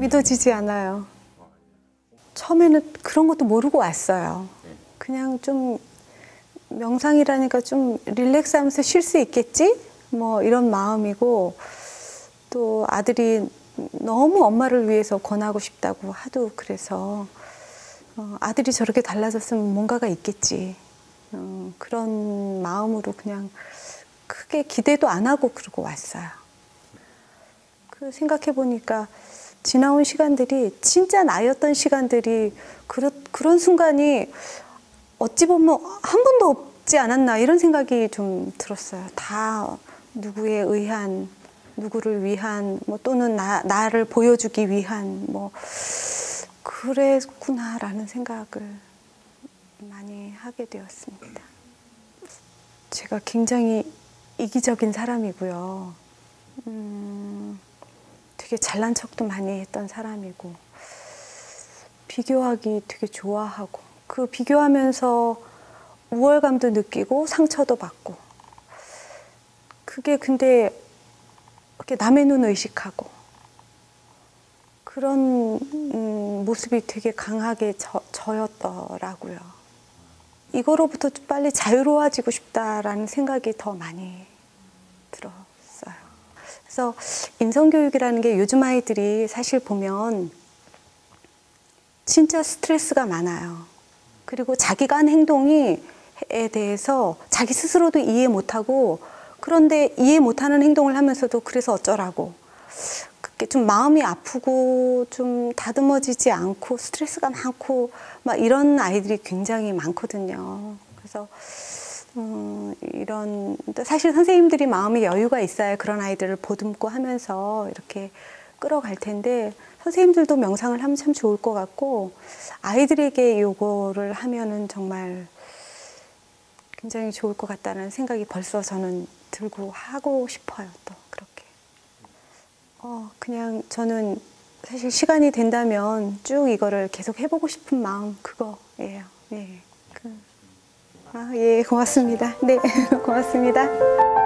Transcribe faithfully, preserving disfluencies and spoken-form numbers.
믿어지지 않아요. 처음에는 그런 것도 모르고 왔어요. 그냥 좀 명상이라니까 좀 릴렉스하면서 쉴 수 있겠지? 뭐 이런 마음이고, 또 아들이 너무 엄마를 위해서 권하고 싶다고 하도 그래서 어, 아들이 저렇게 달라졌으면 뭔가가 있겠지. 어, 그런 마음으로 그냥 크게 기대도 안 하고 그러고 왔어요. 그 생각해 보니까 지나온 시간들이 진짜 나였던 시간들이 그렇, 그런 순간이 어찌 보면 한 번도 없지 않았나 이런 생각이 좀 들었어요. 다 누구에 의한, 누구를 위한, 뭐 또는 나, 나를 보여주기 위한, 뭐 그랬구나라는 생각을 많이 하게 되었습니다. 제가 굉장히 이기적인 사람이고요. 음, 되게 잘난 척도 많이 했던 사람이고, 비교하기 되게 좋아하고, 그 비교하면서 우월감도 느끼고 상처도 받고, 그게 근데 이렇게 남의 눈 의식하고 그런 음, 모습이 되게 강하게 저, 저였더라고요. 이거로부터 좀 빨리 자유로워지고 싶다라는 생각이 더 많이 들었어요. 그래서 인성교육이라는 게 요즘 아이들이 사실 보면 진짜 스트레스가 많아요. 그리고 자기가 한 행동에 대해서 자기 스스로도 이해 못하고, 그런데 이해 못하는 행동을 하면서도 그래서 어쩌라고, 그게 좀 마음이 아프고 좀 다듬어지지 않고 스트레스가 많고 막 이런 아이들이 굉장히 많거든요. 그래서 음, 이런, 사실 선생님들이 마음의 여유가 있어야 그런 아이들을 보듬고 하면서 이렇게 끌어갈 텐데, 선생님들도 명상을 하면 참 좋을 것 같고, 아이들에게 요거를 하면은 정말 굉장히 좋을 것 같다는 생각이 벌써 저는 들고 하고 싶어요. 또 그렇게 어 그냥 저는 사실 시간이 된다면 쭉 이거를 계속 해보고 싶은 마음, 그거예요. 네. 그, 아, 예, 고맙습니다. 네, 고맙습니다.